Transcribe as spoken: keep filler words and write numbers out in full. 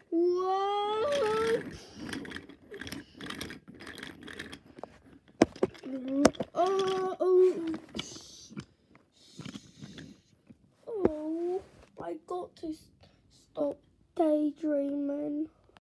Whoa! Oh, oh, oh, I got to stop daydreaming.